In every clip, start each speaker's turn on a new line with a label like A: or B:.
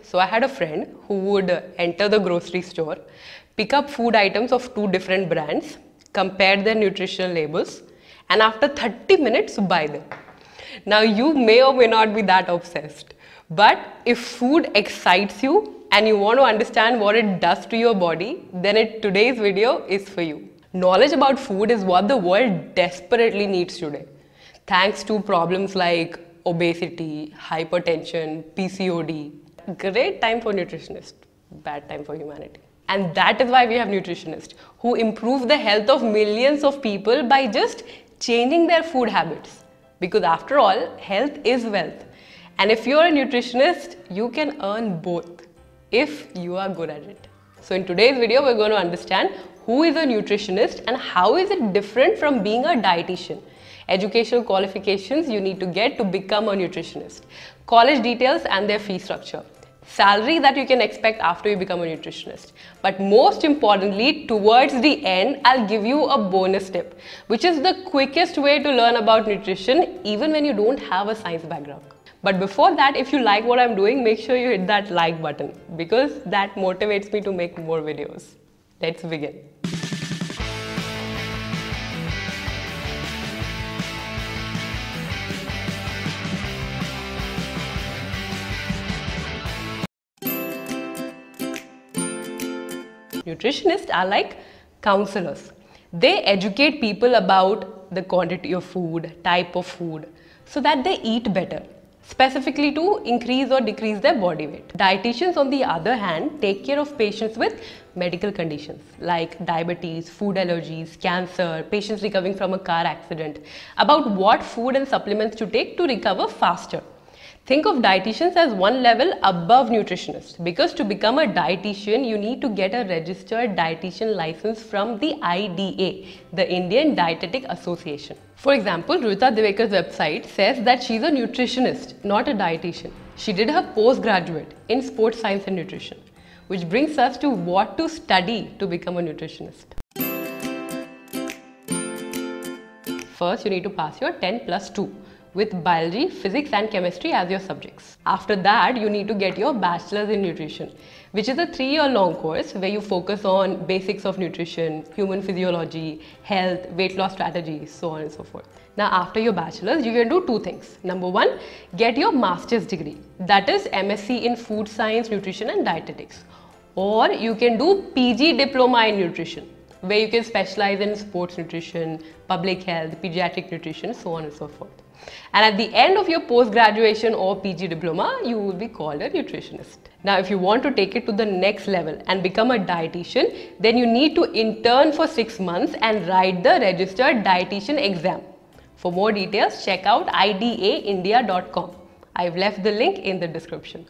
A: So I had a friend who would enter the grocery store, pick up food items of 2 different brands, compare their nutritional labels, and after 30 minutes buy them. Now you may or may not be that obsessed, but if food excites you and you want to understand what it does to your body, then today's video is for you. Knowledge about food is what the world desperately needs today, thanks to problems like obesity, hypertension, PCOD. Great time for nutritionists, bad time for humanity. And that is why we have nutritionists who improve the health of millions of people by just changing their food habits. Because after all, health is wealth. And if you're a nutritionist, you can earn both if you are good at it. So in today's video, we're going to understand who is a nutritionist and how is it different from being a dietitian. Educational qualifications you need to get to become a nutritionist. College details and their fee structure. Salary that you can expect after you become a nutritionist. But most importantly, towards the end, I'll give you a bonus tip, which is the quickest way to learn about nutrition even when you don't have a science background. But before that, if you like what I'm doing, make sure you hit that like button because that motivates me to make more videos. Let's begin. Nutritionists are like counselors. They educate people about the quantity of food, type of food, so that they eat better, specifically to increase or decrease their body weight. Dietitians, on the other hand, take care of patients with medical conditions like diabetes, food allergies, cancer, patients recovering from a car accident, about what food and supplements to take to recover faster. Think of dietitians as one level above nutritionists, because to become a dietitian, you need to get a registered dietitian license from the IDA, the Indian Dietetic Association. For example, Ruta Divekar's website says that she's a nutritionist, not a dietitian. She did her postgraduate in sports science and nutrition, which brings us to what to study to become a nutritionist. First, you need to pass your 10+2. With biology, physics and chemistry as your subjects. After that, you need to get your bachelor's in nutrition, which is a 3-year long course where you focus on basics of nutrition, human physiology, health, weight loss strategies, so on and so forth. Now, after your bachelor's, you can do 2 things. Number 1, get your master's degree, that is MSc in food science, nutrition and dietetics. Or you can do PG diploma in nutrition, where you can specialize in sports nutrition, public health, pediatric nutrition, so on and so forth. And at the end of your post-graduation or PG diploma, you will be called a nutritionist. Now, if you want to take it to the next level and become a dietitian, then you need to intern for 6 months and write the registered dietitian exam. For more details, check out idaindia.com. I've left the link in the description.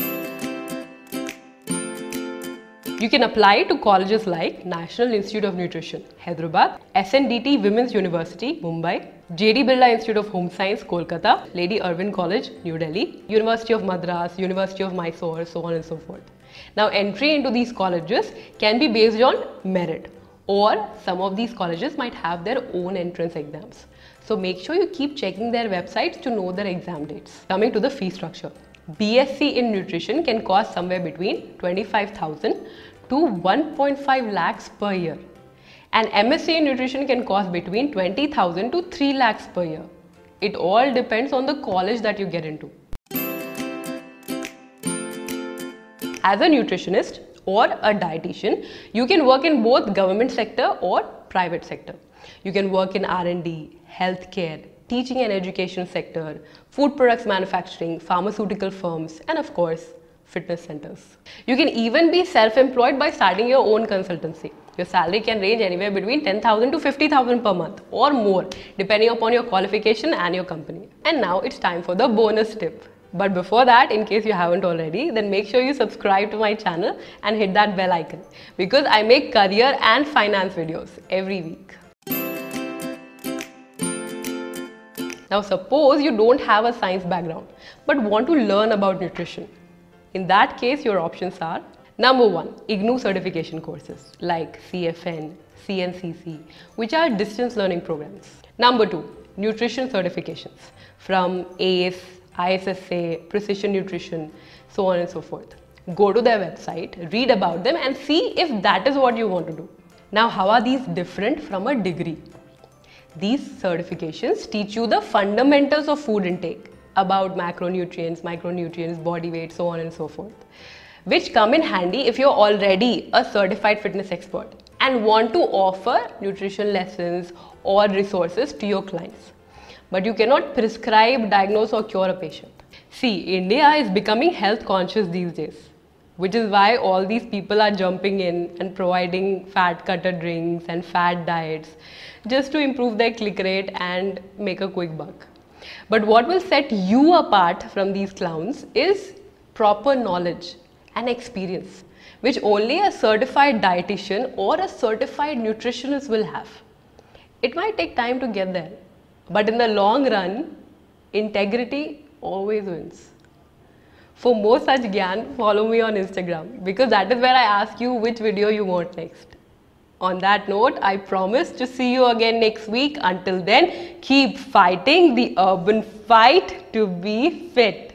A: You can apply to colleges like National Institute of Nutrition, Hyderabad, SNDT Women's University, Mumbai, JD Birla Institute of Home Science, Kolkata, Lady Irwin College, New Delhi, University of Madras, University of Mysore, so on and so forth. Now, entry into these colleges can be based on merit, or some of these colleges might have their own entrance exams. So make sure you keep checking their websites to know their exam dates. Coming to the fee structure. BSc in nutrition can cost somewhere between 25,000 to 1.5 lakhs per year. And MSc in nutrition can cost between 20,000 to 3 lakhs per year. It all depends on the college that you get into. As a nutritionist or a dietitian, you can work in both government sector or private sector. You can work in R&D, healthcare, teaching and education sector, food products manufacturing, pharmaceutical firms, and of course, fitness centers. You can even be self-employed by starting your own consultancy. Your salary can range anywhere between 10,000 to 50,000 per month or more, depending upon your qualification and your company. And now it's time for the bonus tip. But before that, in case you haven't already, then make sure you subscribe to my channel and hit that bell icon, because I make career and finance videos every week. Now, suppose you don't have a science background but want to learn about nutrition. In that case, your options are: number 1, IGNOU certification courses like CFN, CNCC, which are distance learning programs. Number 2, nutrition certifications from ACE, ISSA, Precision Nutrition, so on and so forth. Go to their website, read about them and see if that is what you want to do. Now, how are these different from a degree? These certifications teach you the fundamentals of food intake about macronutrients, micronutrients, body weight, so on and so forth, which come in handy if you're already a certified fitness expert and want to offer nutrition lessons or resources to your clients. But you cannot prescribe, diagnose or cure a patient. See, India is becoming health conscious these days, which is why all these people are jumping in and providing fat cutter drinks and fat diets just to improve their click rate and make a quick buck. But what will set you apart from these clowns is proper knowledge and experience, which only a certified dietitian or a certified nutritionist will have. It might take time to get there, but in the long run, integrity always wins. For more such gyan, follow me on Instagram, because that is where I ask you which video you want next. On that note, I promise to see you again next week. Until then, keep fighting the urban fight to be fit.